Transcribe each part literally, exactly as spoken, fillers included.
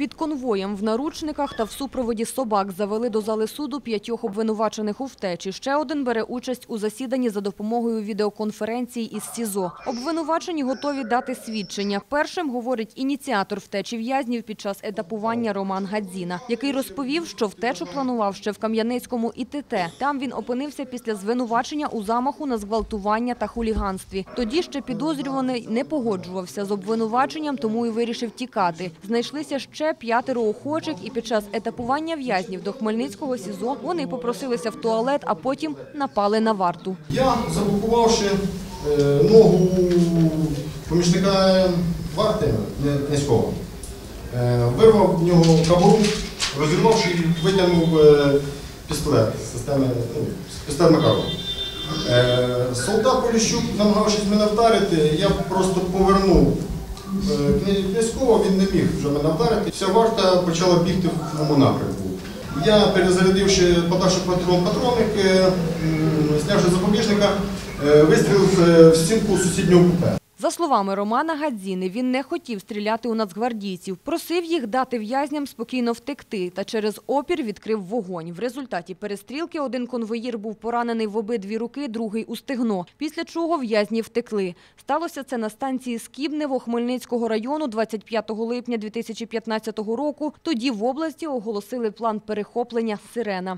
Під конвоєм в наручниках та в супроводі собак завели до зали суду п'ятьох обвинувачених у втечі. Ще один бере участь у засіданні за допомогою відеоконференції із СІЗО. Обвинувачені готові дати свідчення. Першим говорить ініціатор втечі в'язнів під час етапування Роман Гадзіна, який розповів, що втечу планував ще в Кам'янецькому І Те Те. Там він опинився після звинувачення у замаху на зґвалтування та хуліганстві. Тоді ще підозрюваний не погоджувався з обвинуваченням, тому і вирішив тікати. Знайшлися ще п'ятеро охочих, і під час етапування в'язнів до Хмельницького СІЗО вони попросилися в туалет, а потім напали на варту. Я, заблокувавши ногу помічника варти Князького, вирвав в нього кобуру, розірвавши і витягнув пістолет з системи пістолет Макарова. Солдат Поліщук, намагавшись мене вдарити, я просто повернув Князького, він не міг вже мене вдарити. Вся варта почала бігти в моєму напрямку. Я, перезарядивши, подавши патрон патроник, знявши запобіжника, вистрілив в стінку сусіднього купе. За словами Романа Гадзіни, він не хотів стріляти у нацгвардійців. Просив їх дати в'язням спокійно втекти та через опір відкрив вогонь. В результаті перестрілки один конвоїр був поранений в обидві руки, другий у стегно. Після чого в'язні втекли. Сталося це на станції Скібнево Хмельницького району двадцять п'ятого липня дві тисячі п'ятнадцятого року. Тоді в області оголосили план перехоплення «Сирена».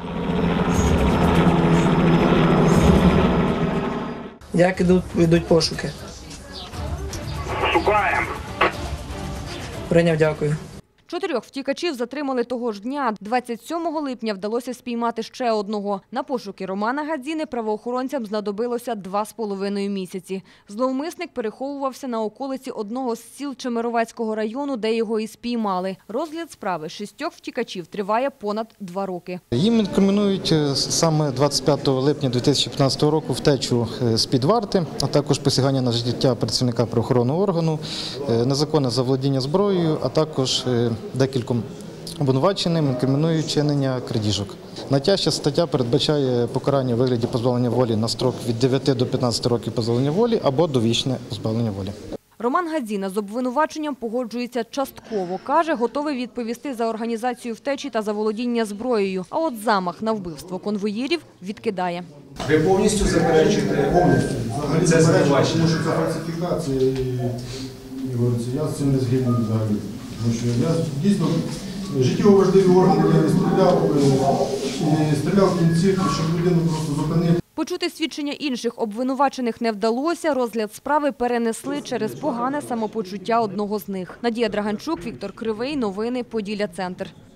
Як ідуть, йдуть пошуки? Шукаємо. Прийняв, дякую. Чотирьох втікачів затримали того ж дня. двадцять сьомого липня вдалося спіймати ще одного. На пошуки Романа Гадзіни правоохоронцям знадобилося два з половиною місяці. Зловмисник переховувався на околиці одного з сіл Чемеровецького району, де його і спіймали. Розгляд справи шістьох втікачів триває понад два роки. Їм інкримінують саме двадцять п'ятого липня дві тисячі п'ятнадцятого року втечу з-під варти, а також посягання на життя працівника правоохоронного органу, незаконне заволодіння зброєю, а також декільком обвинуваченим інкримінують чинення крадіжок. Найтяжча стаття передбачає покарання у вигляді позбавлення волі на строк від дев'яти до п'ятнадцяти років позбавлення волі або довічне позбавлення волі. Роман Гадзіна з обвинуваченням погоджується частково. Каже, готовий відповісти за організацію втечі та заволодіння зброєю. А от замах на вбивство конвоїрів відкидає. Ви повністю заперечуєте? Повністю. Взагалі Це заперечую, тому що це фальсифікація і, і говориться, я з цим не згідний взагалі. Тому що я дійсно життєво важливі органи я не стріляв, і стріляв в кінці, щоб людину просто зупинити. Почути свідчення інших обвинувачених не вдалося. Розгляд справи перенесли через погане самопочуття одного з них. Надія Драганчук, Віктор Кривий. Новини Поділля Центр.